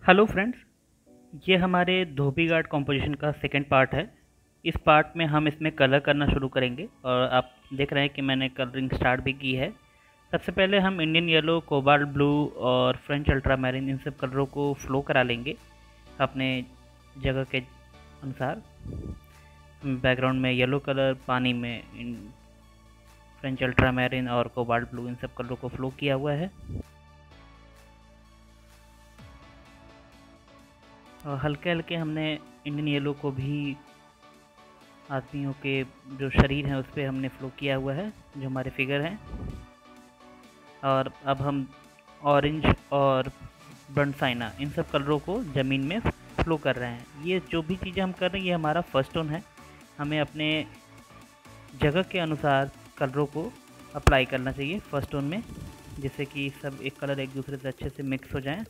Hello friends, ये हमारे Dhobi Ghat composition का सेकंड पार्ट है। इस पार्ट में हम इसमें कलर करना शुरू करेंगे और आप देख रहे हैं कि मैंने कलरिंग स्टार्ट भी की है। सबसे पहले हम इंडियन येलो, कोबाल्ट ब्लू और फ्रेंच अल्ट्रा मैरिन इन सब कलरों को फ्लो करा लेंगे अपने जगह के अनुसार। बैकग्राउंड में येलो कलर, पानी में फ्रेंच अल्ट्रा मैरिन और कोबाल्ट ब्लू इन सब कलरों को फ्लो किया हुआ है। और हल्के हल्के हमने इंडियन येलो को भी आदमियों के जो शरीर हैं उस पर हमने फ्लो किया हुआ है, जो हमारे फिगर हैं। और अब हम ऑरेंज और बर्न साइना इन सब कलरों को ज़मीन में फ्लो कर रहे हैं। ये जो भी चीज़ें हम कर रहे हैं ये हमारा फर्स्ट टोन है। हमें अपने जगह के अनुसार कलरों को अप्लाई करना चाहिए फर्स्ट टोन में, जिससे कि सब एक कलर एक दूसरे से अच्छे से मिक्स हो जाएं।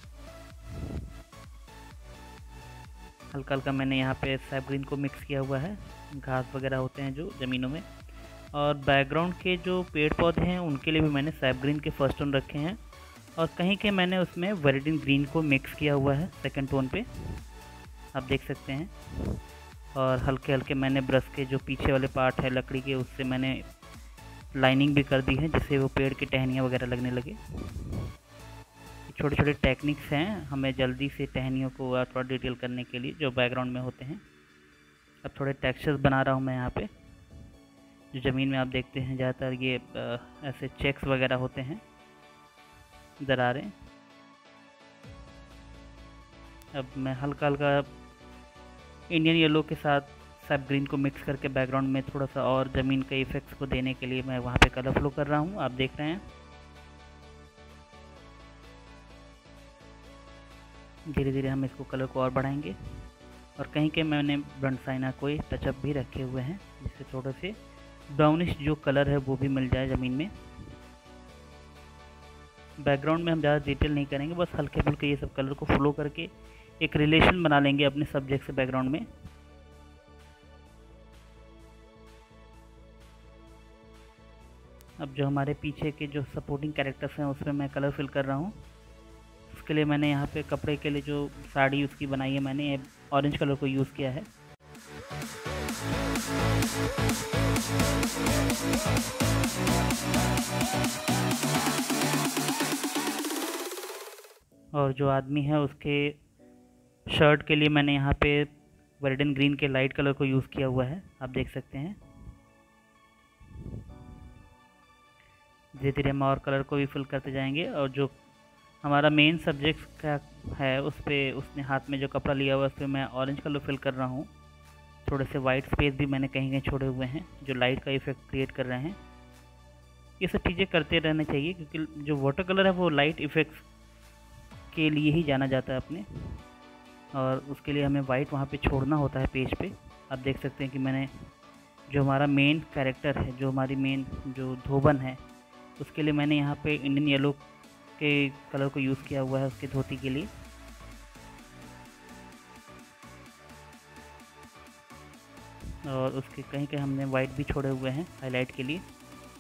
हल्का हल्का मैंने यहाँ पे सैप ग्रीन को मिक्स किया हुआ है, घास वगैरह होते हैं जो ज़मीनों में। और बैकग्राउंड के जो पेड़ पौधे हैं उनके लिए भी मैंने सैप ग्रीन के फर्स्ट टोन रखे हैं, और कहीं के मैंने उसमें वेरिडिन ग्रीन को मिक्स किया हुआ है सेकंड टोन पे, आप देख सकते हैं। और हल्के हल्के मैंने ब्रश के जो पीछे वाले पार्ट है लकड़ी के, उससे मैंने लाइनिंग भी कर दी है जिससे वो पेड़ की टहनियाँ वगैरह लगने लगे। छोटे छोटे टेक्निक्स हैं हमें जल्दी से टहनियों को थोड़ा डिटेल करने के लिए जो बैकग्राउंड में होते हैं। अब थोड़े टेक्सचर्स बना रहा हूँ मैं यहाँ पे। जो ज़मीन में आप देखते हैं ज़्यादातर ये ऐसे चेक्स वगैरह होते हैं, दरारें। अब मैं हल्का हल्का इंडियन येलो के साथ सब ग्रीन को मिक्स करके बैकग्राउंड में थोड़ा सा और ज़मीन के इफ़ेक्ट्स को देने के लिए मैं वहाँ पे कलर फ्लो कर रहा हूँ, आप देख रहे हैं। धीरे धीरे हम इसको कलर को और बढ़ाएंगे। और कहीं के मैंने ब्रंट साइना कोई टचअप भी रखे हुए हैं जिससे थोड़े से ब्राउनिश जो कलर है वो भी मिल जाए ज़मीन में। बैकग्राउंड में हम ज़्यादा डिटेल नहीं करेंगे, बस हल्के फुल्के ये सब कलर को फ्लो करके एक रिलेशन बना लेंगे अपने सब्जेक्ट से बैकग्राउंड में। अब जो हमारे पीछे के जो सपोर्टिंग कैरेक्टर्स हैं उसमें मैं कलर फिल कर रहा हूँ। उसके लिए मैंने यहाँ पे कपड़े के लिए जो साड़ी उसकी बनाई है, मैंने ऑरेंज कलर को यूज़ किया है। और जो आदमी है उसके शर्ट के लिए मैंने यहाँ पे वेरिडन ग्रीन के लाइट कलर को यूज़ किया हुआ है, आप देख सकते हैं। धीरे धीरे हम और कलर को भी फिल करते जाएंगे। और जो हमारा मेन सब्जेक्ट का है उस पर उसने हाथ में जो कपड़ा लिया हुआ है उस पर मैं ऑरेंज कलर फिल कर रहा हूँ। थोड़े से वाइट स्पेस भी मैंने कहीं कहीं छोड़े हुए हैं जो लाइट का इफेक्ट क्रिएट कर रहे हैं। ये सब चीज़ें करते रहना चाहिए क्योंकि जो वाटर कलर है वो लाइट इफेक्ट्स के लिए ही जाना जाता है अपने, और उसके लिए हमें वाइट वहाँ पे छोड़ना होता है पेज पे। आप देख सकते हैं कि मैंने जो हमारा मेन कैरेक्टर है, जो हमारी मेन जो धोबन है, उसके लिए मैंने यहाँ पे इंडियन येलो के कलर को यूज़ किया हुआ है उसके धोती के लिए। और उसके कहीं कहीं हमने वाइट भी छोड़े हुए हैं हाईलाइट के लिए।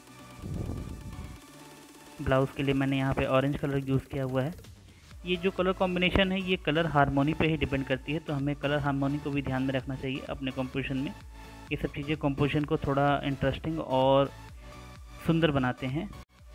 ब्लाउज़ के लिए मैंने यहाँ पे ऑरेंज कलर यूज़ किया हुआ है। ये जो कलर कॉम्बिनेशन है ये कलर हार्मोनी पे ही डिपेंड करती है, तो हमें कलर हार्मोनी को भी ध्यान में रखना चाहिए अपने कंपोजिशन में। ये सब चीज़ें कंपोजिशन को थोड़ा इंटरेस्टिंग और सुंदर बनाते हैं।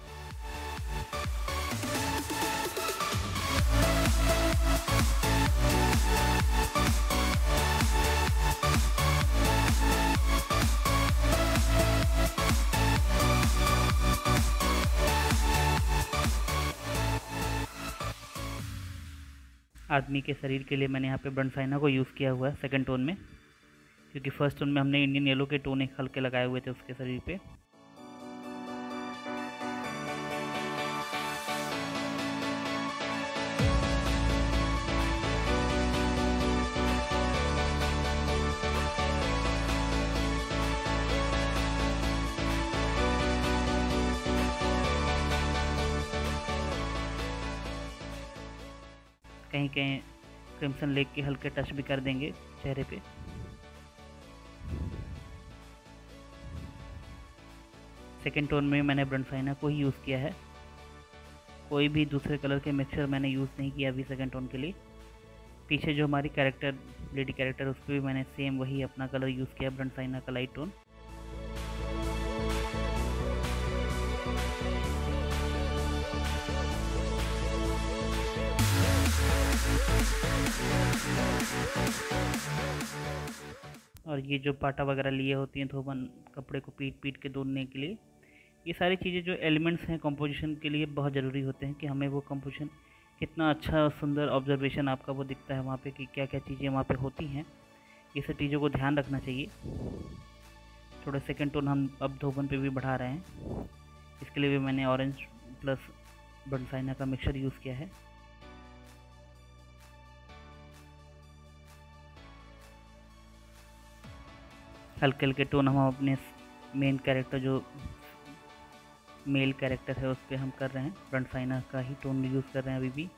आदमी के शरीर के लिए मैंने यहाँ पे बर्न साइना को यूज़ किया हुआ है सेकंड टोन में, क्योंकि फर्स्ट टोन में हमने इंडियन येलो के टोन एक हल्के लगाए हुए थे उसके शरीर पे। कहीं कहीं क्रिम्सन लेक के हल्के टच भी कर देंगे चेहरे पे। सेकेंड टोन में मैंने ब्रंट साइना को ही यूज़ किया है। कोई भी दूसरे कलर के मिक्सचर मैंने यूज़ नहीं किया अभी सेकंड टोन के लिए। पीछे जो हमारी कैरेक्टर लेडी कैरेक्टर उस पर भी मैंने सेम वही अपना कलर यूज़ किया, ब्रंडसाइना का लाइट टोन। और ये जो पाटा वगैरह लिए होती हैं धोबन कपड़े को पीट पीट के धोने के लिए, ये सारी चीज़ें जो एलिमेंट्स हैं कंपोजिशन के लिए बहुत ज़रूरी होते हैं कि हमें वो कंपोजिशन कितना अच्छा सुंदर ऑब्जर्वेशन आपका वो दिखता है वहाँ पे कि क्या क्या चीज़ें वहाँ पे होती हैं, ये सब चीज़ों को ध्यान रखना चाहिए। थोड़ा सेकंड टोन हम अब धोबन पे भी बढ़ा रहे हैं, इसके लिए भी मैंने ऑरेंज प्लस ब्रंडसाइना का मिक्सचर यूज़ किया है। हल्के हल्के टोन हम अपने मेन कैरेक्टर जो मेल कैरेक्टर है उस पर हम कर रहे हैं, ब्रंडसाइना का ही टोन यूज़ कर रहे हैं अभी भी।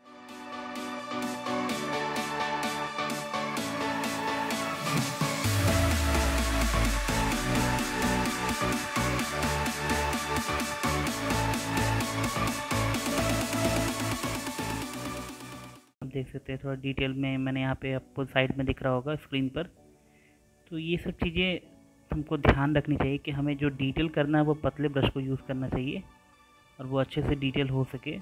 आप देख सकते हैं थोड़ा डिटेल में मैंने यहाँ पे आपको साइड में दिख रहा होगा स्क्रीन पर। तो ये सब चीज़ें हमको ध्यान रखनी चाहिए कि हमें जो डिटेल करना है वो पतले ब्रश को यूज़ करना चाहिए और वो अच्छे से डिटेल हो सके।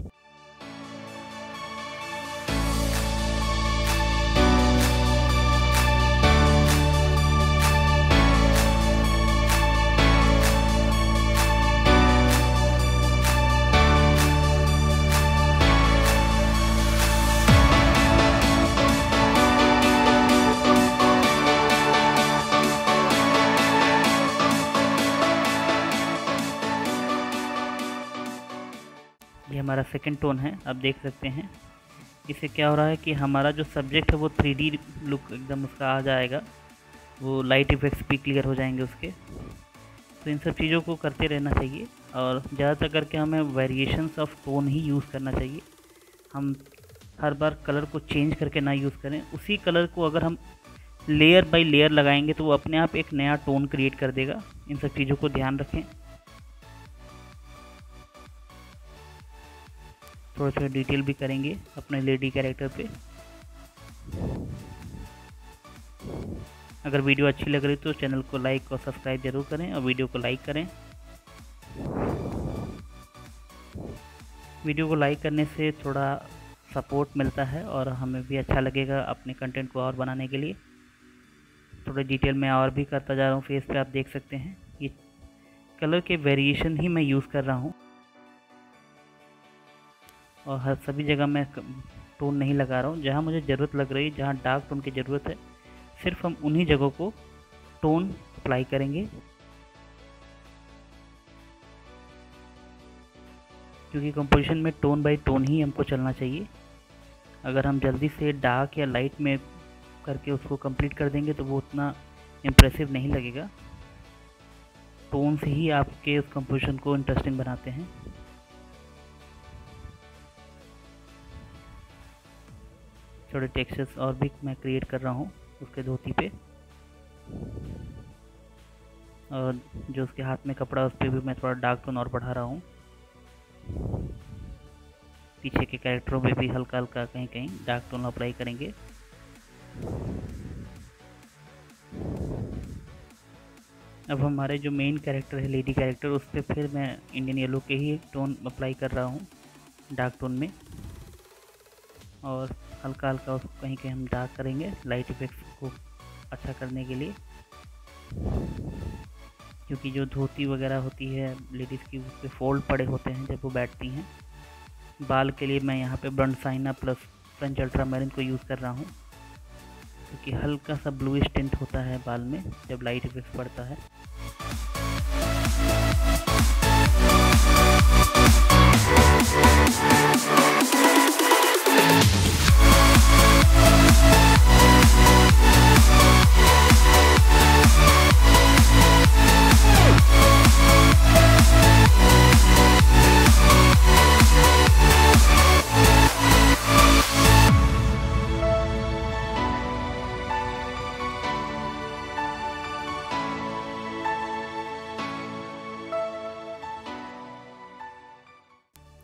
ये हमारा सेकंड टोन है, आप देख सकते हैं। इससे क्या हो रहा है कि हमारा जो सब्जेक्ट है वो 3D लुक एकदम उसका आ जाएगा, वो लाइट इफेक्ट्स भी क्लियर हो जाएंगे उसके। तो इन सब चीज़ों को करते रहना चाहिए और ज़्यादातर करके हमें वेरिएशंस ऑफ टोन ही यूज़ करना चाहिए। हम हर बार कलर को चेंज करके ना यूज़ करें, उसी कलर को अगर हम लेयर बाय लेयर लगाएंगे तो वो अपने आप एक नया टोन क्रिएट कर देगा। इन सब चीज़ों को ध्यान रखें। थोड़ा थोड़ा डिटेल भी करेंगे अपने लेडी कैरेक्टर पे। अगर वीडियो अच्छी लग रही तो चैनल को लाइक और सब्सक्राइब जरूर करें और वीडियो को लाइक करें। वीडियो को लाइक करने से थोड़ा सपोर्ट मिलता है और हमें भी अच्छा लगेगा अपने कंटेंट को और बनाने के लिए। थोड़ा डिटेल में और भी करता जा रहा हूँ फेस पे, आप देख सकते हैं ये कलर के वेरिएशन ही मैं यूज़ कर रहा हूँ और हर सभी जगह मैं टोन नहीं लगा रहा हूँ। जहाँ मुझे ज़रूरत लग रही है, जहाँ डार्क टोन की ज़रूरत है, सिर्फ हम उन्हीं जगहों को टोन अप्लाई करेंगे, क्योंकि कंपोजिशन में टोन बाय टोन ही हमको चलना चाहिए। अगर हम जल्दी से डार्क या लाइट में करके उसको कंप्लीट कर देंगे तो वो उतना इम्प्रेसिव नहीं लगेगा। टोन से ही आपके उस कंपोजिशन को इंटरेस्टिंग बनाते हैं। थोड़े टेक्सचर्स और भी मैं क्रिएट कर रहा हूँ उसके धोती पे, और जो उसके हाथ में कपड़ा उस पर भी मैं थोड़ा डार्क टोन और बढ़ा रहा हूँ। पीछे के कैरेक्टरों पे भी हल्का हल्का कहीं कहीं डार्क टोन अप्लाई करेंगे। अब हमारे जो मेन कैरेक्टर है लेडी कैरेक्टर, उस पर फिर मैं इंडियन येलो के ही टोन अप्लाई कर रहा हूँ डार्क टोन में, और हल्का हल्का उसको कहीं कहीं हम डार्क करेंगे लाइट इफेक्ट्स को अच्छा करने के लिए। क्योंकि जो धोती वगैरह होती है लेडीज़ की, उस पर फोल्ड पड़े होते हैं जब वो बैठती हैं। बाल के लिए मैं यहाँ पे ब्रंडसाइना प्लस फ्रेंच अल्ट्रामैरिन को यूज़ कर रहा हूँ, क्योंकि हल्का सा ब्लूइश टिंट होता है बाल में जब लाइट इफेक्ट्स पड़ता है।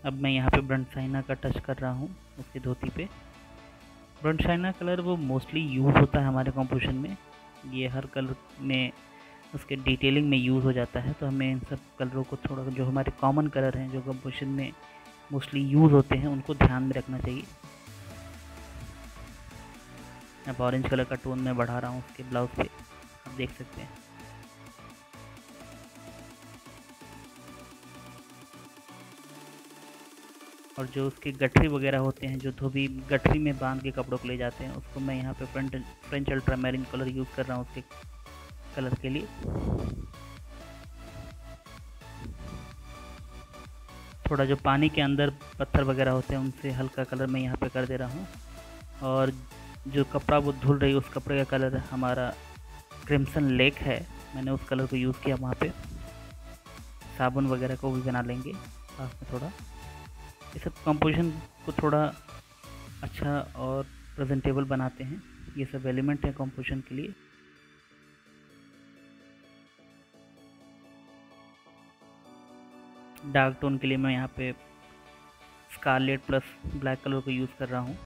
अब मैं यहाँ पे ब्रंट साइना का टच कर रहा हूँ उसकी धोती पे। ब्रंट साइना कलर वो मोस्टली यूज़ होता है हमारे कंपोजिशन में, ये हर कलर में उसके डिटेलिंग में यूज़ हो जाता है। तो हमें इन सब कलरों को थोड़ा, जो हमारे कॉमन कलर हैं जो कंपोजिशन में मोस्टली यूज़ होते हैं, उनको ध्यान में रखना चाहिए। अब ऑरेंज कलर का टोन मैं बढ़ा रहा हूँ उसके ब्लाउज पे, आप देख सकते हैं। और जो उसके गठरी वगैरह होते हैं, जो धोबी गठरी में बांध के कपड़ों को ले जाते हैं, उसको मैं यहाँ पे फ्रेंच अल्ट्रामैरिन कलर यूज़ कर रहा हूँ उसके कलर के लिए। थोड़ा जो पानी के अंदर पत्थर वगैरह होते हैं उनसे हल्का कलर मैं यहाँ पे कर दे रहा हूँ। और जो कपड़ा वो धुल रही है उस कपड़े का कलर हमारा क्रिम्सन लेक है, मैंने उस कलर को यूज़ किया वहाँ पे। साबुन वगैरह को भी बना लेंगे साथ में। थोड़ा ये सब कंपोजिशन को थोड़ा अच्छा और प्रेजेंटेबल बनाते हैं, ये सब एलिमेंट हैं कंपोजिशन के लिए। डार्क टोन के लिए मैं यहाँ पे स्कारलेट प्लस ब्लैक कलर को यूज़ कर रहा हूँ।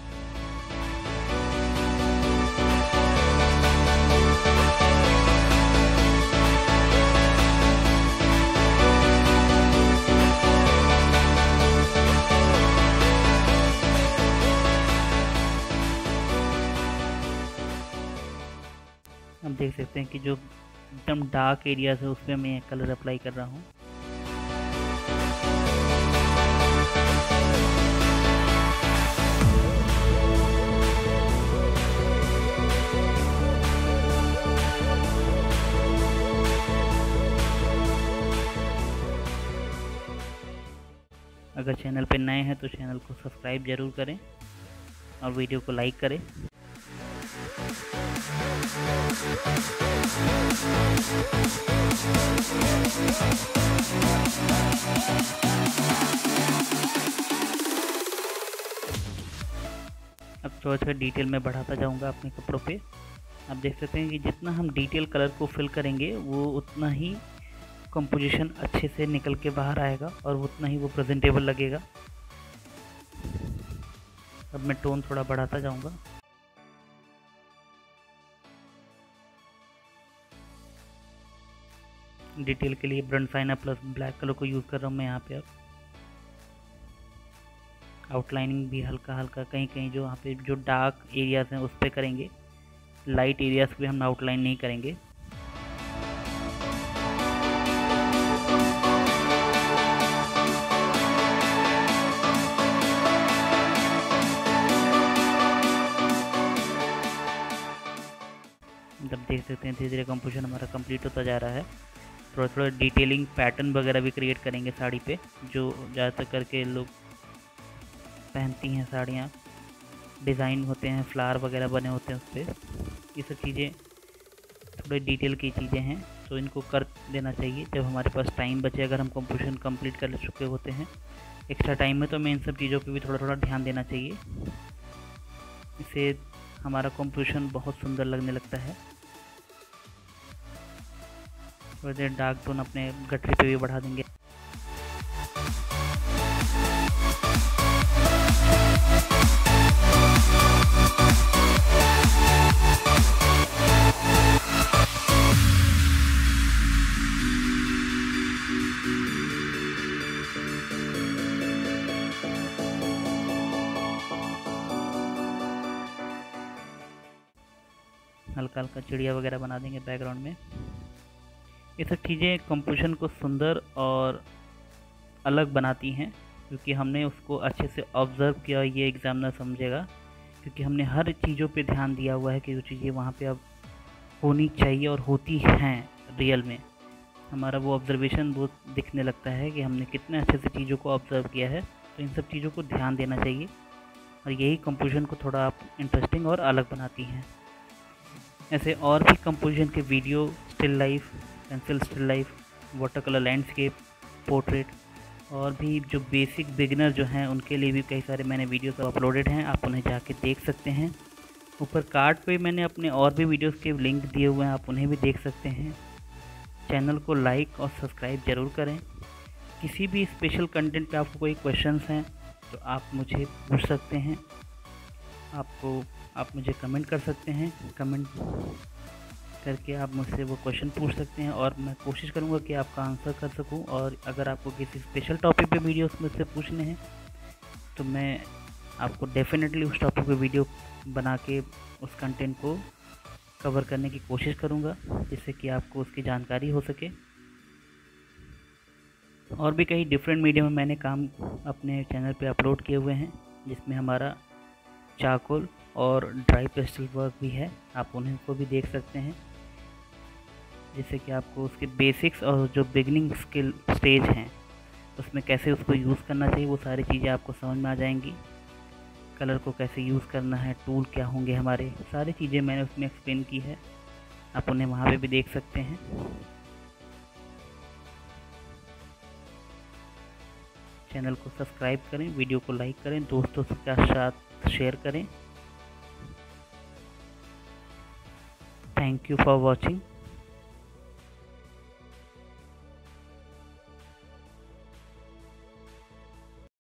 आप देख सकते हैं कि जो एकदम डार्क एरियाज है उसमें मैं कलर अप्लाई कर रहा हूँ। अगर चैनल पे नए हैं तो चैनल को सब्सक्राइब ज़रूर करें और वीडियो को लाइक करें। अब थोड़ा थोड़ा डिटेल में बढ़ाता जाऊंगा अपने कपड़ों पे। आप देख सकते हैं कि जितना हम डिटेल कलर को फिल करेंगे वो उतना ही कंपोजिशन अच्छे से निकल के बाहर आएगा और उतना ही वो प्रेजेंटेबल लगेगा। अब मैं टोन थोड़ा बढ़ाता जाऊंगा। डिटेल के लिए burnt sienna plus black colour को यूज़ कर रहा हूँ मैं यहाँ पे। अब आउटलाइनिंग भी हल्का हल्का कहीं कहीं जो वहाँ पे जो डार्क एरियाज हैं उस पर करेंगे, लाइट एरियाज पे हम आउटलाइन नहीं करेंगे। जब देख सकते हैं धीरे धीरे कंपोजिशन हमारा कंप्लीट होता जा रहा है। थोड़ा थोड़ा डिटेलिंग पैटर्न वगैरह भी क्रिएट करेंगे साड़ी पे, जो ज़्यादातर करके लोग पहनती हैं साड़ियाँ, डिज़ाइन होते हैं, फ्लावर वगैरह बने होते हैं उस पर। ये सब चीज़ें थोड़े डिटेल की चीज़ें हैं, तो इनको कर देना चाहिए जब हमारे पास टाइम बचे। अगर हम कंपोजिशन कंप्लीट कर चुके होते हैं एक्स्ट्रा टाइम में, तो हमें इन सब चीज़ों पे भी थोड़ा थोड़ा ध्यान देना चाहिए। इससे हमारा कंपोजिशन बहुत सुंदर लगने लगता है। थोड़ी देर डार्क टोन अपने गठरी पे भी बढ़ा देंगे। हल्का हल्का चिड़िया वगैरह बना देंगे बैकग्राउंड में। ये सब चीज़ें कंपोजिशन को सुंदर और अलग बनाती हैं, क्योंकि हमने उसको अच्छे से ऑब्ज़र्व किया। ये एग्ज़ामिनर समझेगा, क्योंकि हमने हर चीज़ों पे ध्यान दिया हुआ है कि जो चीज़ें वहाँ पे अब होनी चाहिए और होती हैं रियल में। हमारा वो ऑब्ज़र्वेशन वो दिखने लगता है कि हमने कितने अच्छे से चीज़ों को ऑब्ज़र्व किया है। तो इन सब चीज़ों को ध्यान देना चाहिए, और यही कंपोजिशन को थोड़ा आप इंटरेस्टिंग और अलग बनाती हैं। ऐसे और भी कंपोजिशन के video, still life, pencil still life, water colour landscape, portrait, और भी जो बेसिक बिगिनर जो हैं उनके लिए भी कई सारे मैंने वीडियोस अपलोडेड हैं, आप उन्हें जाके देख सकते हैं। ऊपर कार्ड पे मैंने अपने और भी वीडियोस के लिंक दिए हुए हैं, आप उन्हें भी देख सकते हैं। चैनल को लाइक और सब्सक्राइब ज़रूर करें, किसी भी स्पेशल कंटेंट पे आपको कोई क्वेश्चंस हैं तो आप मुझे पूछ सकते हैं। आप मुझे कमेंट कर सकते हैं, कमेंट करके आप मुझसे वो क्वेश्चन पूछ सकते हैं और मैं कोशिश करूँगा कि आपका आंसर कर सकूँ। और अगर आपको किसी स्पेशल टॉपिक पे वीडियोस मुझसे पूछने हैं तो मैं आपको डेफिनेटली उस टॉपिक पे वीडियो बना के उस कंटेंट को कवर करने की कोशिश करूँगा, जिससे कि आपको उसकी जानकारी हो सके। और भी कई डिफरेंट मीडियम में मैंने काम अपने चैनल पे अपलोड किए हुए हैं, जिसमें हमारा चारकोल और ड्राई पेस्टल वर्क भी है, आप उन्हें को भी देख सकते हैं, जिससे कि आपको उसके बेसिक्स और जो बिगनिंग स्किल स्टेज हैं उसमें कैसे उसको यूज़ करना चाहिए वो सारी चीज़ें आपको समझ में आ जाएंगी। कलर को कैसे यूज़ करना है, टूल क्या होंगे हमारे, सारी चीज़ें मैंने उसमें एक्सप्लेन की है, आप उन्हें वहाँ पे भी देख सकते हैं। चैनल को सब्सक्राइब करें, वीडियो को लाइक करें, दोस्तों के साथ शेयर करें। Thank you for watching.